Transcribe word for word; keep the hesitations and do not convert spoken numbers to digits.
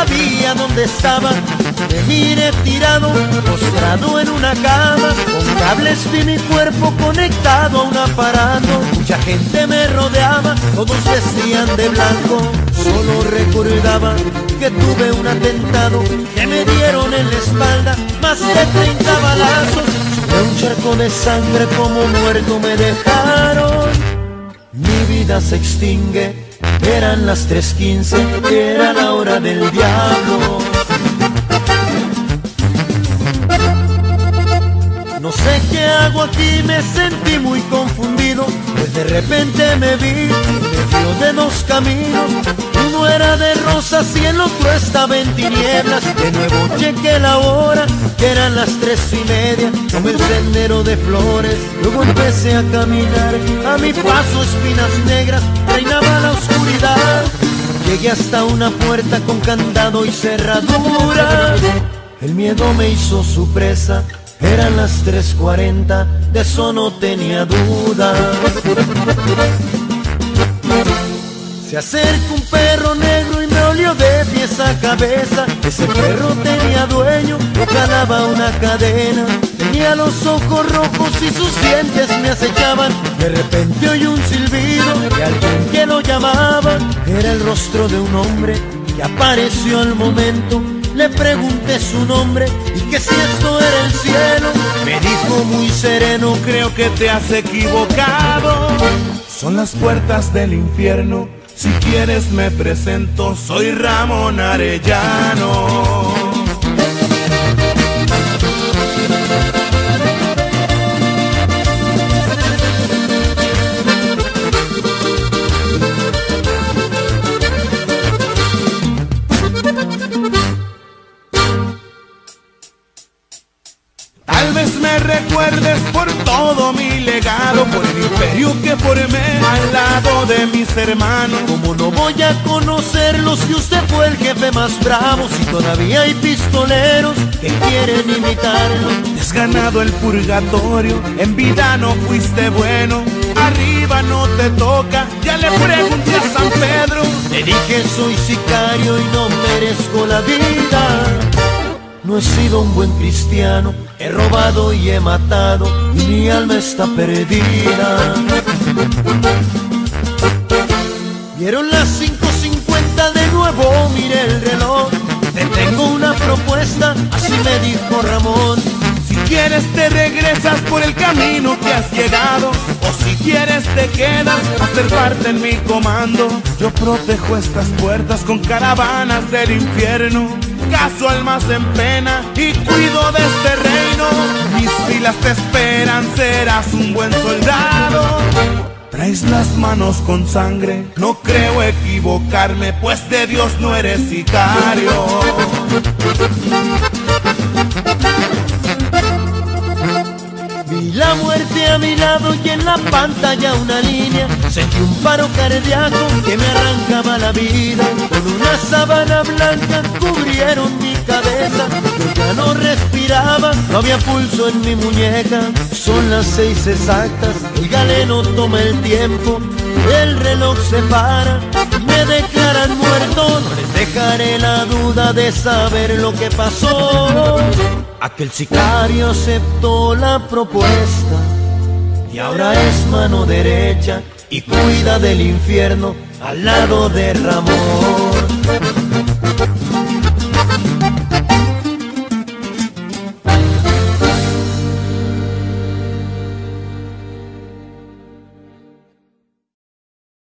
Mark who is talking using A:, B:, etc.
A: sabía dónde estaba. Me miré tirado, postrado en una cama. Con cables vi mi cuerpo conectado a un aparato. Mucha gente me rodeaba, todos vestían de blanco. Solo recordaba que tuve un atentado, que me dieron en la espalda más de treinta balazos. Sobre un charco de sangre como muerto me dejaron. Mi vida se extingue, eran las tres quince, era la hora del diablo. No sé qué hago aquí, me sentí muy confundido, pues de repente me vi en medio de dos caminos. Uno era de rosas y el otro estaba en tinieblas. De nuevo chequé la hora, que eran las tres y media. Tomé el sendero de flores, luego empecé a caminar. A mi paso espinas negras, reinaba la oscuridad. Llegué hasta una puerta con candado y cerradura. El miedo me hizo su presa. Eran las tres cuarenta, de eso no tenía duda. Se acerca un perro negro y me olió de pies a cabeza. Ese perro tenía dueño, le calaba una cadena. Tenía los ojos rojos y sus dientes me acechaban. De repente oí un silbido de alguien que lo llamaba. Era el rostro de un hombre que apareció al momento. Le pregunté su nombre y que si esto era el cielo. Me dijo muy sereno: creo que te has equivocado.
B: Son las puertas del infierno. Si quieres me presento, soy Ramón Arellano. Tal vez me recuerdes por todo mi legado, por el imperio que formé al lado de mis hermanos.
A: ¿Cómo no voy a conocerlos si usted fue el jefe más bravo? Si todavía hay pistoleros que quieren imitarlo.
B: Te has ganado el purgatorio, en vida no fuiste bueno. Arriba no te toca, ya le pregunté a San Pedro.
A: Le dije: soy sicario y no merezco la vida. No he sido un buen cristiano, he robado y he matado, y mi alma está perdida. Dieron las cinco cincuenta, de nuevo miré el reloj. Te tengo una propuesta, así me dijo Ramón.
B: Si quieres te regresas por el camino que has llegado, o si quieres te quedas a ser parte en mi comando. Yo protejo estas puertas con caravanas del infierno. Caso almas en pena y cuido de este reino. Mis filas te esperan, serás un buen soldado. Traes las manos con sangre, no creo equivocarme, pues de Dios no eres sicario.
A: Vi la muerte a mi lado y en la pantalla una línea. Sentí un paro cardíaco que me arrancaba la vida. Con una sábana blanca cubrieron mi cabeza. Yo ya no respiraba, no había pulso en mi muñeca. Son las seis exactas, el galeno toma el tiempo. El reloj se para, me declaran muerto. No les dejaré la duda de saber lo que pasó. Aquel sicario aceptó la propuesta y ahora es mano derecha y cuida del infierno al lado de Ramón.